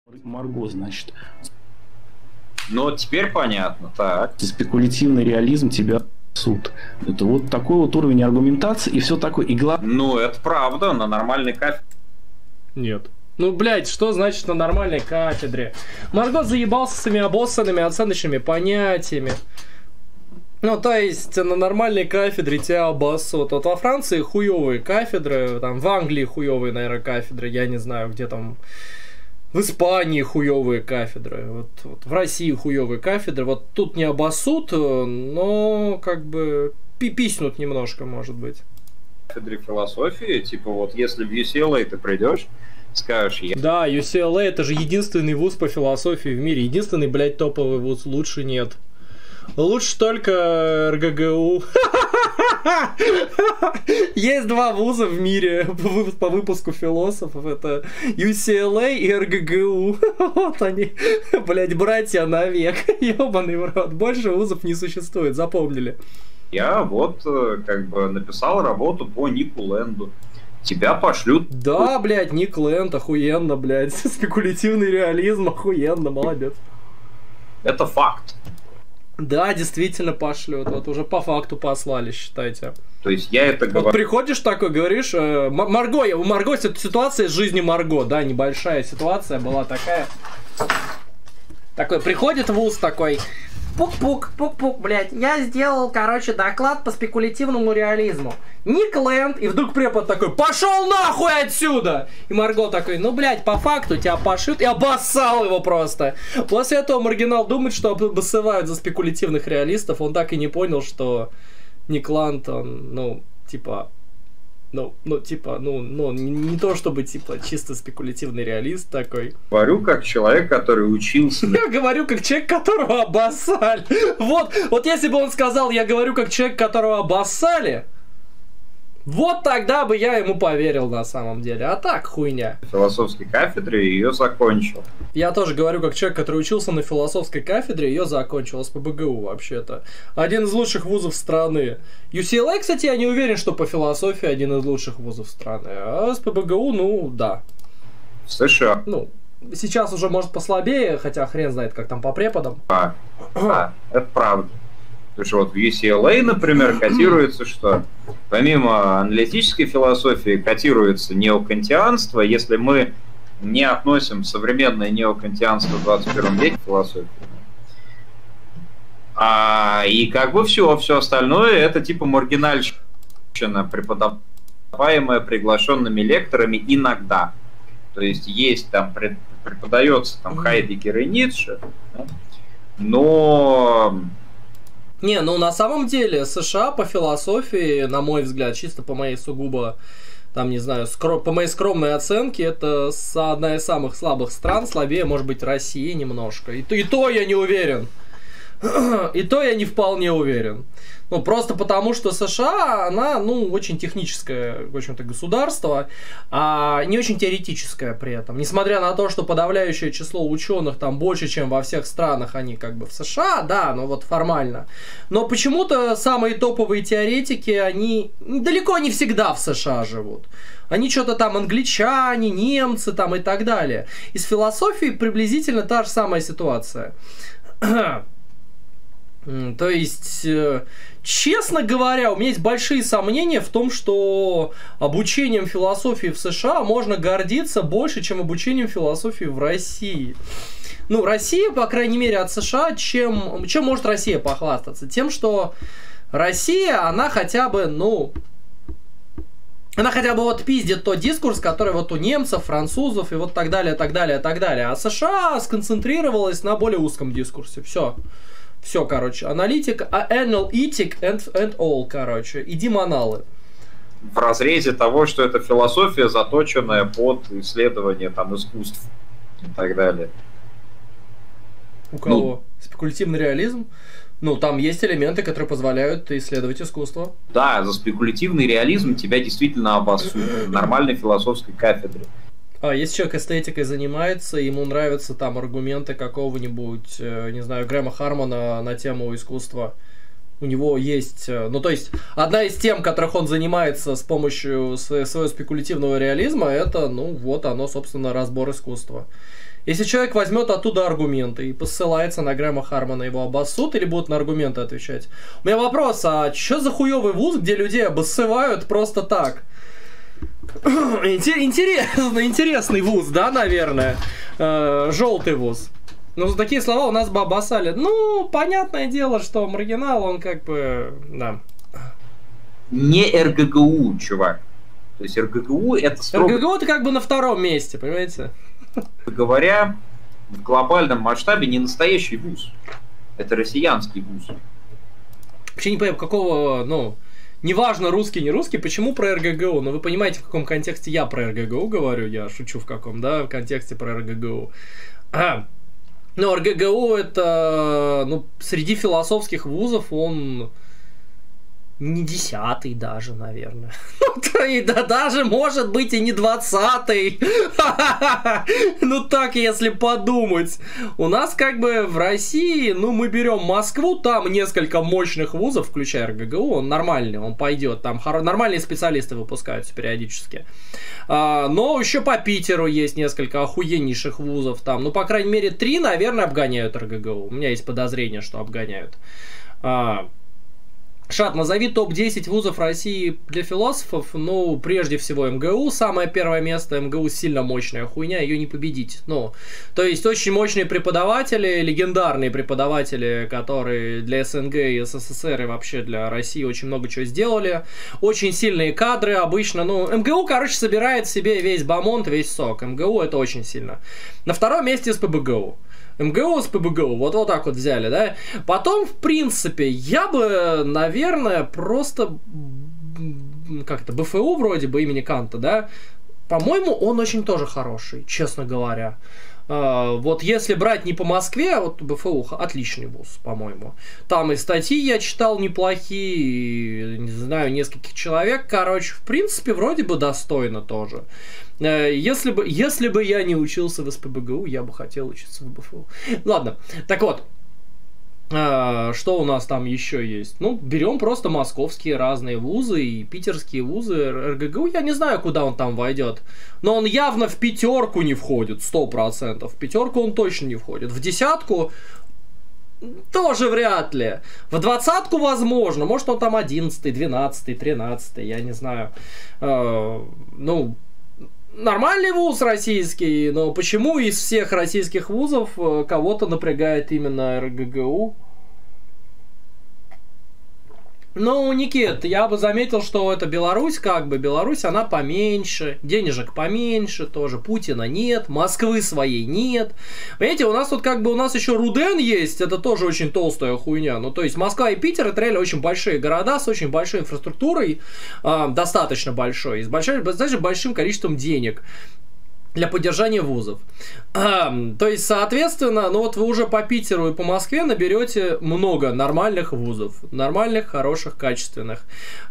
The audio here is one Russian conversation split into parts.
Марго, значит. Ну, вот теперь понятно, так. Спекулятивный реализм тебя суд. Это вот такой вот уровень аргументации и все такое. И Ну, это правда, на нормальной кафедре. Нет. Ну, блядь, что значит на нормальной кафедре? Марго заебался с этими обоссанными оценочными понятиями. Ну, то есть, на нормальной кафедре тебя обоссут. Вот во Франции хуёвые кафедры, там в Англии хуёвые, наверное, кафедры, я не знаю, где там... В Испании хуёвые кафедры, вот в России хуёвые кафедры. Вот тут не обоссут, но как бы пиписнут немножко, может быть. Кафедре философии, типа вот если в UCLA ты придешь, скажешь... Да, UCLA это же единственный вуз по философии в мире. Единственный, блядь, топовый вуз, лучше нет. Лучше только РГГУ. Есть два вуза в мире по выпуску философов. Это UCLA и РГГУ. Вот они, блядь, братья навек. Ёбаный в рот. Больше вузов не существует, запомнили. Я вот как бы написал работу по Нику Лэнду. Тебя пошлют. Да, блядь, Ник Лэнд, охуенно, блядь. Спекулятивный реализм, охуенно, молодец. Это факт. Да, действительно пошлют. Вот уже по факту послали, считайте. То есть я это говорю. Вот приходишь такой, говоришь, Марго, у Марго ситуация из жизни Марго, да, небольшая ситуация была такая. Такой, приходит в вуз такой, пук-пук, пук-пук, блядь, я сделал, короче, доклад по спекулятивному реализму. Ник Лэнд, и вдруг препод такой, пошел нахуй отсюда! И Марго такой, ну, блядь, по факту тебя пошьют, и обоссал его просто. После этого маргинал думает, что обоссывают за спекулятивных реалистов, он так и не понял, что Ник Лэнд, он, ну, типа... не то чтобы, типа, чисто спекулятивный реалист такой. Говорю как человек, который учился. Я говорю как человек, которого обоссали. Вот если бы он сказал, я говорю как человек, которого обоссали, вот тогда бы я ему поверил на самом деле. А так, хуйня. В философской кафедре ее закончил. Я тоже говорю как человек, который учился на философской кафедре, ее закончил, СПбГУ вообще-то. Один из лучших вузов страны. UCLA, кстати, я не уверен, что по философии один из лучших вузов страны. А СПбГУ, ну, да. В США. Ну, сейчас уже может послабее, хотя хрен знает, как там по преподам. Да, это правда. Потому что вот в UCLA, например, котируется, что помимо аналитической философии котируется неокантианство, если мы не относим современное неокантианство в 21 веке к философии. И как бы все остальное это типа маргинальщина, преподаваемая приглашенными лекторами иногда. То есть там преподается там Хайдеггер и Ницше, да? Но... Не, ну на самом деле США по философии, на мой взгляд, чисто по моей сугубо, там, не знаю, по моей скромной оценке, это одна из самых слабых стран, слабее, может быть, России немножко. И то я не уверен. И то я не вполне уверен. Ну, просто потому, что США, она, ну, очень техническое, в общем-то, государство, а не очень теоретическое при этом. Несмотря на то, что подавляющее число ученых там больше, чем во всех странах, они как бы в США, да, ну вот формально. Но почему-то самые топовые теоретики, они далеко не всегда в США живут. Они что-то там англичане, немцы там и так далее. И с философией приблизительно та же самая ситуация. То есть, честно говоря, у меня есть большие сомнения в том, что обучением философии в США можно гордиться больше, чем обучением философии в России. Ну, Россия, по крайней мере, от США, чем может Россия похвастаться? Тем, что Россия, она хотя бы, ну... Она хотя бы вот пиздит тот дискурс, который вот у немцев, французов и вот так далее, так далее, так далее. А США сконцентрировалась на более узком дискурсе. Все, короче, аналитика, analytic and all, короче, и демоналы. В разрезе того, что это философия, заточенная под исследование там искусств и так далее. У кого? Ну, спекулятивный реализм? Ну, там есть элементы, которые позволяют исследовать искусство. Да, за спекулятивный реализм тебя действительно обоссут в нормальной философской кафедре. Если человек эстетикой занимается, ему нравятся там аргументы какого-нибудь, не знаю, Грэма Хармана на тему искусства, у него есть... Ну, то есть, одна из тем, которых он занимается с помощью своего спекулятивного реализма, это, ну, вот оно, собственно, разбор искусства. Если человек возьмет оттуда аргументы и посылается на Грэма Хармана, его обоссут или будут на аргументы отвечать? У меня вопрос, а что за хуёвый вуз, где людей обоссывают просто так? Интересный вуз, да, наверное? Желтый вуз. Ну, за такие слова у нас бы обоссали. Ну, понятное дело, что маргинал, он как бы, да. Не РГГУ, чувак. То есть РГГУ это строго... РГГУ это как бы на втором месте, понимаете? Говоря, в глобальном масштабе не настоящий вуз. Это россиянский вуз. Вообще не понимаю, какого, ну... Неважно, русский, не русский, почему про РГГУ? Но вы понимаете, в каком контексте я про РГГУ говорю, я шучу в каком, да, в контексте про РГГУ. Но РГГУ это, ну, среди философских вузов он не 10-й даже, наверное. Да даже, может быть, и не 20-й. Ну так, если подумать. У нас как бы в России, ну, мы берем Москву, там несколько мощных вузов, включая РГГУ, он нормальный, он пойдет, там нормальные специалисты выпускаются периодически. Но еще по Питеру есть несколько охуеннейших вузов там, ну, по крайней мере, 3, наверное, обгоняют РГГУ. У меня есть подозрение, что обгоняют. Шат, назови топ-10 вузов России для философов. Ну, прежде всего МГУ, самое первое место. МГУ сильно мощная хуйня, ее не победить. Ну, то есть очень мощные преподаватели, легендарные преподаватели, которые для СНГ и СССР и вообще для России очень много чего сделали. Очень сильные кадры обычно. Ну, МГУ, короче, собирает в себе весь бамонт, весь сок. МГУ это очень сильно. На втором месте СПбГУ. МГУ с ПБГУ, вот так вот взяли, да. Потом, в принципе, я бы, наверное, просто, как это, БФУ вроде бы имени Канта, да. По-моему, он очень тоже хороший, честно говоря. Вот если брать не по Москве, а вот БФУ отличный вуз, по-моему. Там и статьи я читал неплохие, не знаю, нескольких человек. Короче, в принципе, вроде бы достойно тоже. Если бы я не учился в СПбГУ, я бы хотел учиться в БФУ. Ладно, так вот. Что у нас там еще есть? Ну, берем просто московские разные вузы и питерские вузы. РГГУ, я не знаю, куда он там войдет. Но он явно в пятерку не входит, 100%. В пятерку он точно не входит. В десятку тоже вряд ли. В 20-ку возможно. Может, он там 11-й, 12-й, 13-й, я не знаю. Ну... Нормальный вуз российский, но почему из всех российских вузов кого-то напрягает именно РГГУ? Ну, Никит, я бы заметил, что это Беларусь, как бы, Беларусь, она поменьше, денежек поменьше тоже, Путина нет, Москвы своей нет. Понимаете, у нас тут как бы, у нас еще Руден есть, это тоже очень толстая хуйня. Ну, то есть, Москва и Питер, это реально очень большие города с очень большой инфраструктурой, достаточно большой, с большим количеством денег для поддержания вузов. То есть, соответственно, ну вот вы уже по Питеру и по Москве наберете много нормальных вузов. Нормальных, хороших, качественных.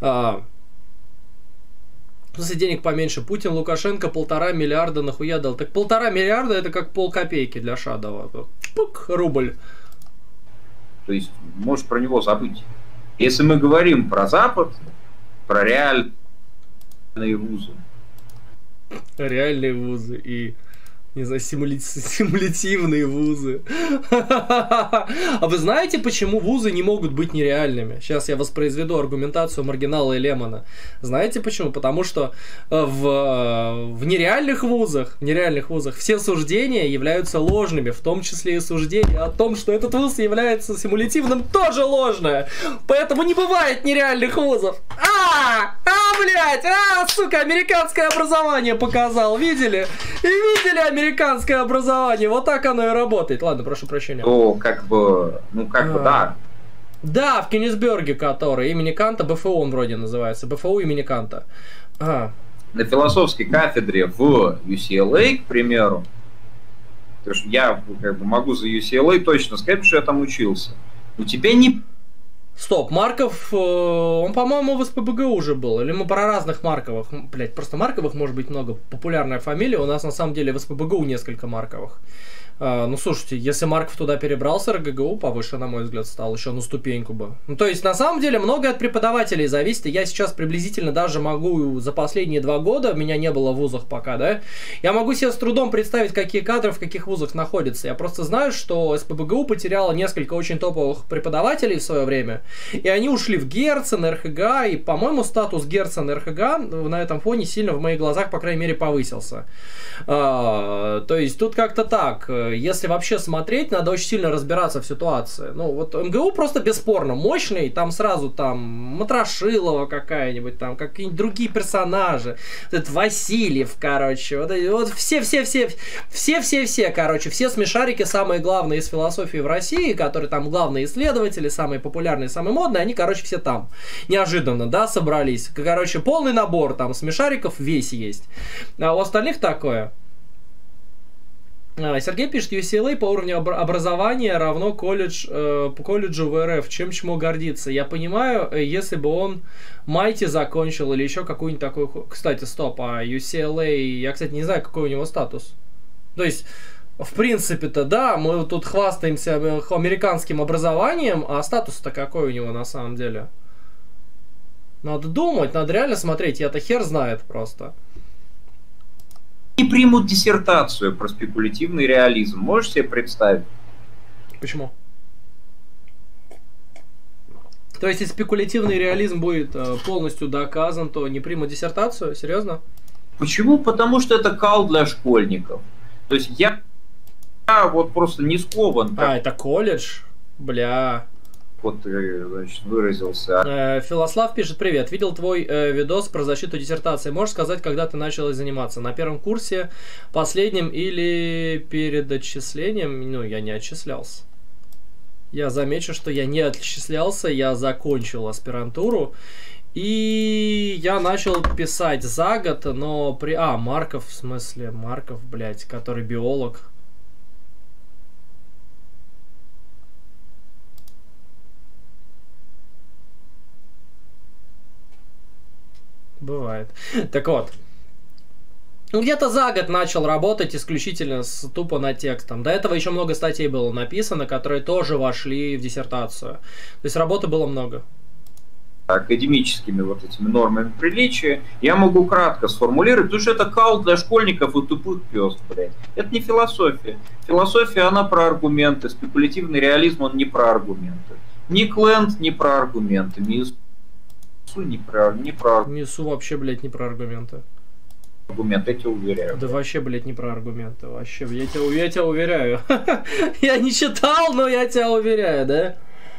Если денег поменьше, Путин, Лукашенко 1,5 миллиарда нахуя дал. Так 1,5 миллиарда это как полкопейки для Шадова. Пук, рубль. То есть, можешь про него забыть. Если мы говорим про Запад, про реальные вузы, реальные вузы и, не знаю, симулятивные вузы. А вы знаете, почему вузы не могут быть нереальными? Сейчас я воспроизведу аргументацию Маргинала и Лемона. Знаете почему? Потому что в нереальных вузах все суждения являются ложными, в том числе и суждение о том, что этот вуз является симулятивным, тоже ложное. Поэтому не бывает нереальных вузов. Блять, сука, американское образование показал, видели? И видели американское образование, вот так оно и работает. Ладно, прошу прощения. То, как бы, да. Да, в Кёнигсберге, который имени Канта, БФУ он вроде называется, БФУ имени Канта. На философской кафедре в UCLA, к примеру, потому что я как бы могу за UCLA точно сказать, что я там учился. У тебя не... Стоп, Марков, он, по-моему, в СПбГУ уже был. Или мы про разных Марковых? Блять, просто Марковых может быть много. Популярная фамилия. У нас на самом деле в СПбГУ несколько Марковых. Ну, слушайте, если Марков туда перебрался, РГГУ повыше, на мой взгляд, стал еще на ступеньку бы. Ну, то есть, на самом деле, многое от преподавателей зависит. И я сейчас приблизительно даже могу за последние 2 года, меня не было в вузах пока, да, я могу себе с трудом представить, какие кадры в каких вузах находятся. Я просто знаю, что СПбГУ потеряла несколько очень топовых преподавателей в свое время, и они ушли в Герцен, РХГА, и, по-моему, статус Герцен и РХГА на этом фоне сильно в моих глазах, по крайней мере, повысился. То есть, тут как-то так. Если вообще смотреть, надо очень сильно разбираться в ситуации. Ну, вот МГУ просто бесспорно мощный, там сразу там Матрошилова какая-нибудь, там какие-нибудь другие персонажи, этот Васильев, короче, вот все, короче, все смешарики, самые главные из философии в России, которые там главные исследователи, самые популярные, самые модные, они, короче, все там. Неожиданно, да, собрались. Короче, полный набор там смешариков весь есть. А у остальных такое. Сергей пишет, UCLA по уровню образования равно колледжу в РФ. Чему гордиться? Я понимаю, если бы он Майти закончил или еще какую-нибудь такую... Кстати, стоп, а UCLA... Я, кстати, не знаю, какой у него статус. То есть, в принципе-то, да, мы тут хвастаемся американским образованием, а статус-то какой у него на самом деле? Надо думать, надо реально смотреть. Я-то хер знает просто. Не примут диссертацию про спекулятивный реализм. Можешь себе представить? Почему? То есть, если спекулятивный реализм будет полностью доказан, то не примут диссертацию? Серьезно? Почему? Потому что это кал для школьников. То есть я вот просто не скован. Это колледж? Бля... Вот, значит, выразился. Филослав пишет, привет, видел твой видос про защиту диссертации. Можешь сказать, когда ты начал заниматься? На первом курсе, последнем или перед отчислением? Ну, я не отчислялся. Я замечу, что я не отчислялся, я закончил аспирантуру. И я начал писать за год, но при... Марков, в смысле, Марков, блядь, который биолог. Бывает. Так вот. Где-то за год начал работать исключительно тупо над текстом. До этого еще много статей было написано, которые тоже вошли в диссертацию. То есть работы было много. Академическими вот этими нормами приличия я могу кратко сформулировать, потому что это кал для школьников и тупых пёс, блядь. Это не философия. Философия, она про аргументы. Спекулятивный реализм, он не про аргументы. Ни Кленд, не про аргументы. Не про... Мису вообще, блядь, не про аргументы. Аргументы, я тебя уверяю. Да вообще, блядь, не про аргументы. Вообще, я тебя уверяю. Я не читал, но я тебя уверяю, да?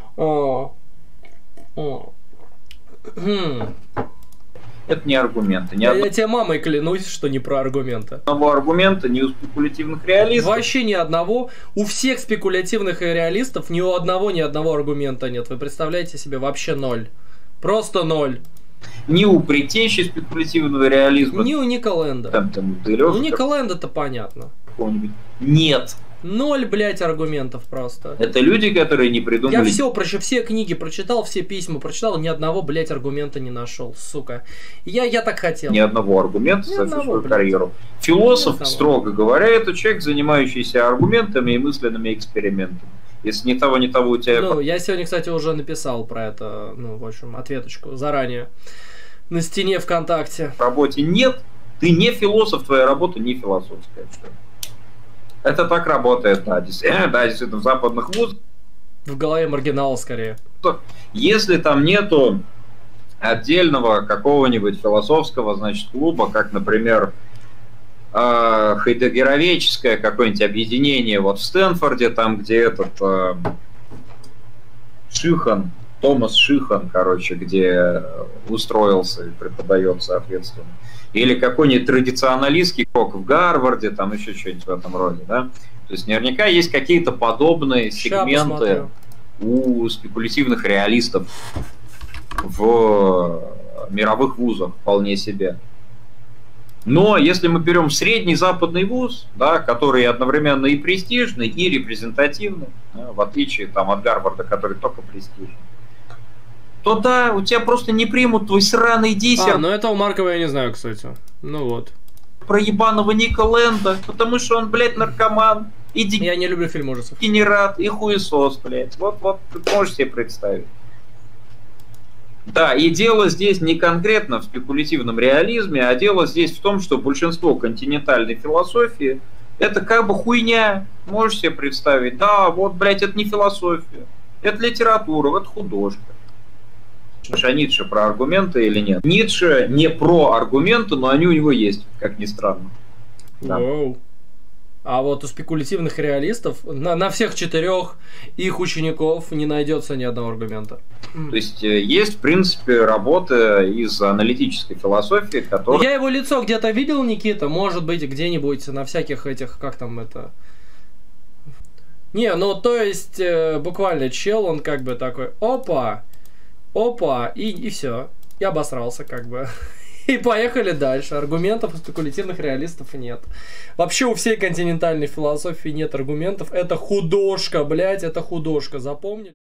Это не аргументы. Я тебе мамой клянусь, что не про аргументы. Одного аргумента ни у спекулятивных реалистов. Вообще ни одного. У всех спекулятивных реалистов ни у одного аргумента нет. Вы представляете себе, вообще ноль. Просто ноль. Ни у предтечи спекулятивного реализма. Ни у Ника Ленда. У Ника Ленда-то понятно. Нет. Ноль, блядь, аргументов просто. Это люди, которые не придумали... Я все книги прочитал, все письма прочитал, ни одного, блядь, аргумента не нашел, сука. Я так хотел. Ни одного аргумента за всю свою карьеру. Философ, строго говоря, это человек, занимающийся аргументами и мысленными экспериментами. Если ни того, у тебя... Ну, я сегодня, кстати, уже написал про это, в общем, ответочку заранее. На стене ВКонтакте. В работе нет, ты не философ, твоя работа не философская. Что? Это так работает, да, действительно, в западных вузах. В голове маргинала, скорее. Если там нету отдельного какого-нибудь философского, значит, клуба, как, например, хайдегеровеческое какое-нибудь объединение вот в Стэнфорде, там, где этот Шихан, Томас Шихан, короче, где устроился и преподает, соответственно. Или какой-нибудь традиционалистский кок в Гарварде, там еще что-нибудь в этом роде, да? То есть наверняка есть какие-то подобные сегменты у спекулятивных реалистов в мировых вузах вполне себе. Но если мы берем средний западный вуз, да, который одновременно и престижный, и репрезентативный, да, в отличие там, от Гарварда, который только престижный, то да, у тебя просто не примут твой сраный диссерт. Ну этого Маркова я не знаю, кстати. Ну вот. Про ебаного Ника Ленда, потому что он, блядь, наркоман. и Я не люблю фильм ужасов. дегенерат, и хуесос, блядь. Вот можете себе представить. Да, и дело здесь не конкретно в спекулятивном реализме, а дело здесь в том, что большинство континентальной философии это как бы хуйня. Можешь себе представить? Да, вот, блядь, это не философия. Это литература, это художка. А Ницше про аргументы или нет? Ницше не про аргументы, но они у него есть, как ни странно. Да. Воу. А вот у спекулятивных реалистов на всех 4 их учеников не найдется ни одного аргумента. То есть есть, в принципе, работа из аналитической философии, которая... Я его лицо где-то видел, Никита, может быть, где-нибудь на всяких этих, как там это... Не, ну то есть буквально чел, он как бы такой, опа, и все. И обосрался как бы. И поехали дальше. Аргументов у спекулятивных реалистов нет. Вообще у всей континентальной философии нет аргументов. Это художка, блядь, это художка. Запомни.